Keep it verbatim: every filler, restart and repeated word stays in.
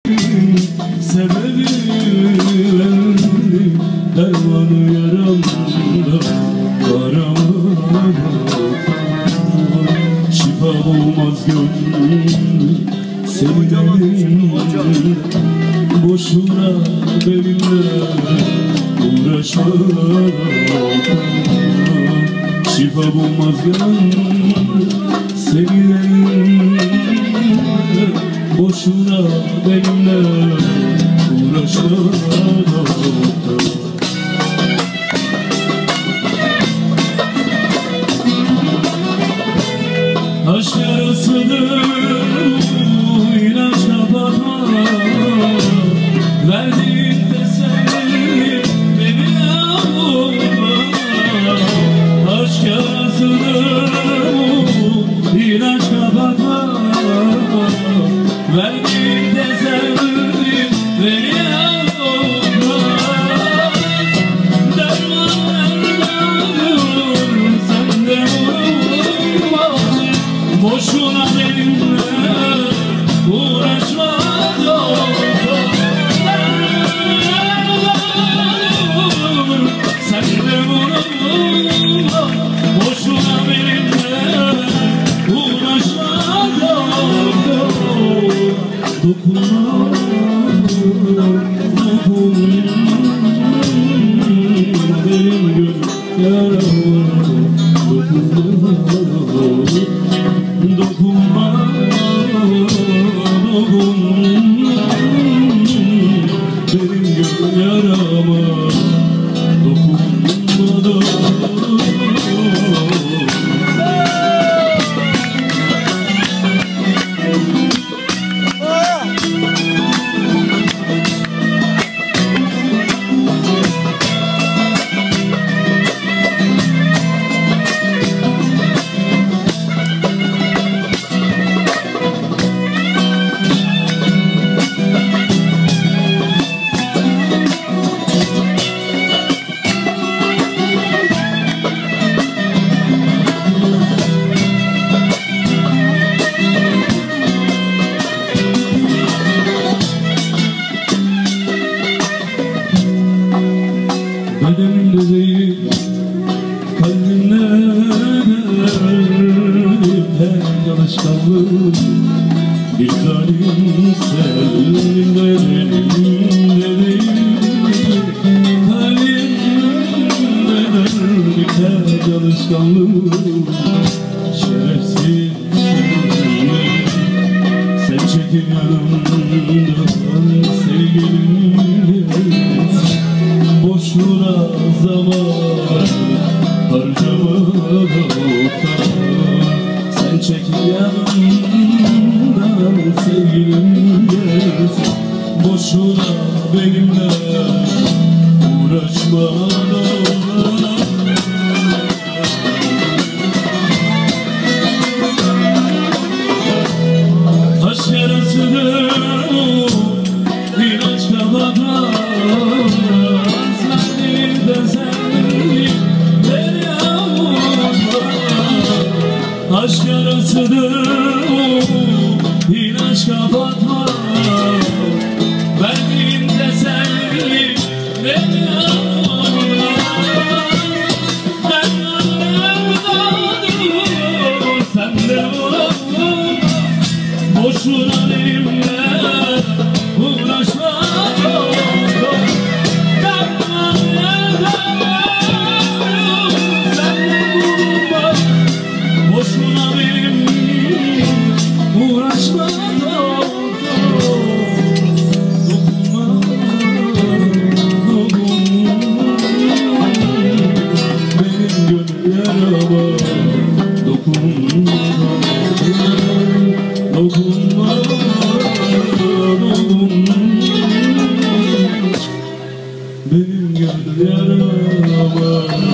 Sebebi verdim dermanı yaramda, karamda şifa olmaz gönlüm senin. Boşuna benimle uğraşma, şifa bulmaz gönlüm senin. Boşuna benimle uğraşma. Aşk yarasıdır bu, inanç kapatma. Verdiğin teselli beni avutma. Aşk yarasıdır bu, inanç kapatma. Verdiğin teselli beni avutma. Derman derman sen de vurma. Boşuna benimle uğraşma. Sen de vurma. Boşuna benimle uğraşma. Dokunma, dokunma benim gönlüm yarama. Dokunma, dokunma, dokunma benim gönlüm yarama. Dokunma, dokunma. Bedenimde değil, kalbimde derdim her alışkanlığım. Bir zalim sevdiğimde bedenimde değil, kalbimde derdim her alışkanlığım. Şerefsiz sevgilim, sen çekil yanımdan sevgilim. Boşuna zaman harcama doktor. Sen çekil yanımdan sevgilim gelsin. Boşuna benimle uğraşma doktor. Taş yarasıdır bu, inanç kapatma. Aşk yarasıdır bu, inanç kapatma. Verdiğin teselli beni avutma. Derman derman sen de vurma. Boşuna benimle uğraşma. Derman derman sen de vurma. Boşuna benimle uğraşma. Dokunma, dokunma benim gönül yarama. Dokunma, dokunma, dokunma benim gönül yarama.